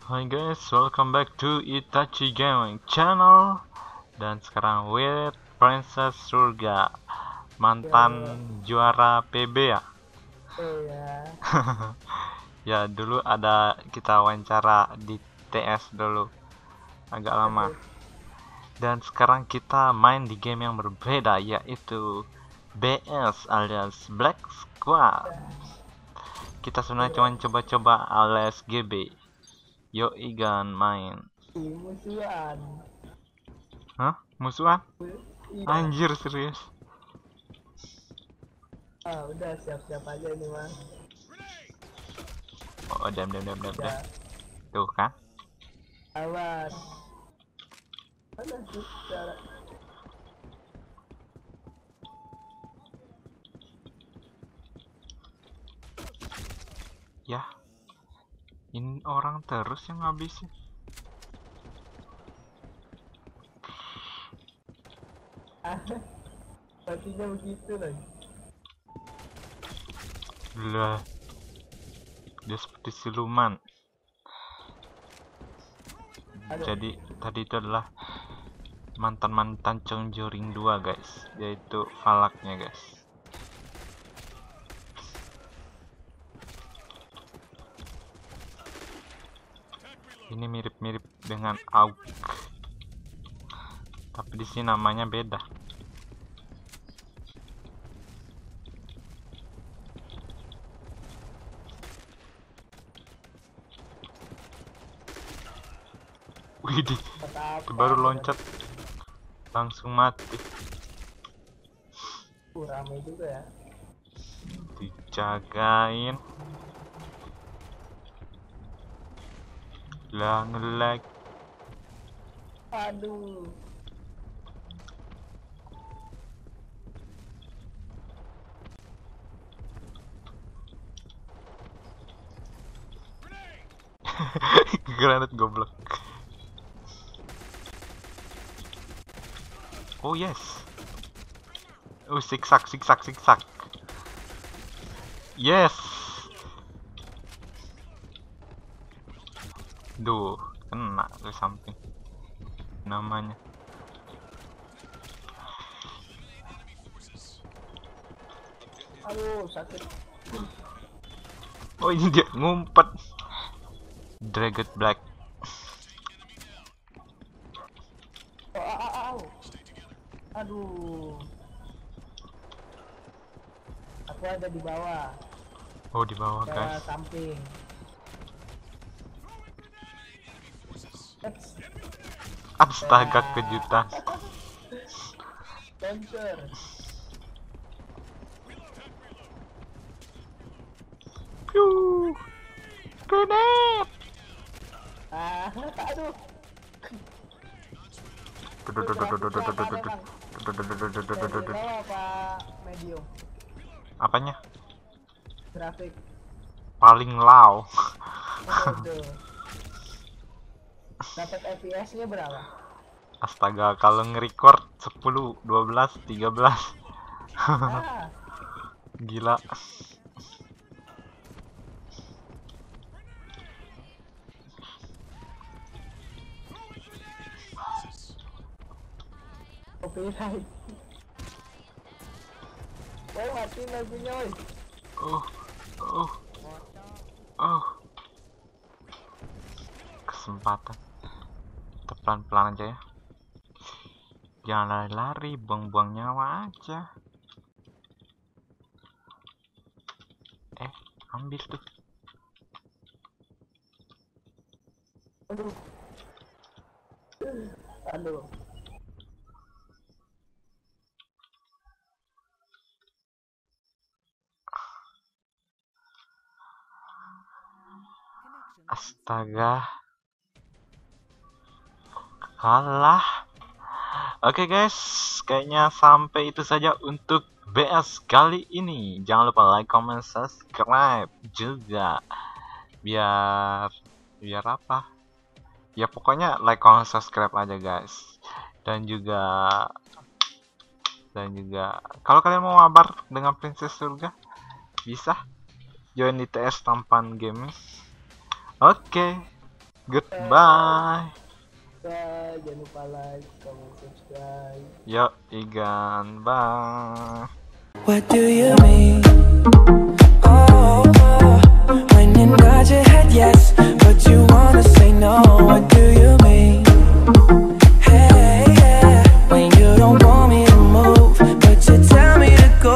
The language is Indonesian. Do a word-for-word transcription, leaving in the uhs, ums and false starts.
Hi guys, welcome back to Itachi Gaming Channel. Dan sekarang with Princess Surga, mantan juara P B ya. Iya. Ya dulu ada kita wawancara di T S dulu, agak lama. Dan sekarang kita main di game yang berbeda, yaitu B S alias Black Squad. Kita sebenarnya cuma coba-coba alias G B. Yo Igan main. Musuhan. Hah? Musuhan? Iya. Anjir serius. Ah, udah siap-siap aja ini mas. Oh, dem dem dem dem dem. Ya. Tuh kan? Awan. Mana sih cara? Ya. Ini orang terus yang ngabisin. Ah, sepertinya begitu lagi. Lah. Dia seperti siluman. Aduh. Jadi tadi itu adalah mantan-mantan Conjuring dua guys, yaitu falaknya guys. Ini mirip-mirip dengan Auk, tapi di sini namanya beda. Widih, itu baru loncat langsung mati. Uh, rame juga ya. Dijagain. Lah ngelag. Aduh. Granat goblok. Oh yes. Oh siksak siksak siksak. Yes. Duh, kena ke samping. Namanya. Aduh, sakit. Oh ini dia ngumpet. Dragon Black. Oh, ah, ah, ah. Aduh. Aku ada di bawah. Oh di bawah Ke guys. samping. Astaga kejutan. Launcher. Piu. Grenade. Ah, aduh. Bawah apa medium? Apanya? Grafik. Paling low. Aduh. Dapat F P S-nya berapa? Astaga, kalau nge-record sepuluh, dua belas, tiga belas. Ah, Gila. copyright. Oh, mati lagunya, woy. Oh, oh, oh. Kesempatan. Kita pelan-pelan aja ya. Jangan lari-lari, buang-buang nyawa aja. Eh, ambil tuh. Aduh. Aduh. Astaga. Kalah. Oke okay guys, kayaknya sampai itu saja untuk B S kali ini. Jangan lupa like, comment, subscribe juga. Biar biar apa? Ya pokoknya like, comment, subscribe aja guys. Dan juga dan juga kalau kalian mau mabar dengan Princess Surga, bisa join di T S Tampan Gaming. Oke. Okay. Goodbye. Bye, jangan lupa like, comment, subscribe. Yo, Igan. Bye. What do you mean?